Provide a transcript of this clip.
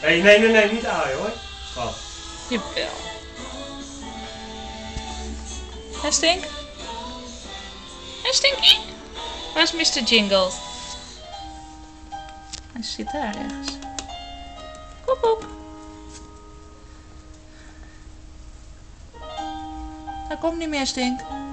Hey, nee, niet aaien hoor. Schat. Jawel. Hé Stink? Hé Stinky? Waar is Mr. Jingle? Hij zit daar ergens. Koek koek. Hij komt niet meer, Stink.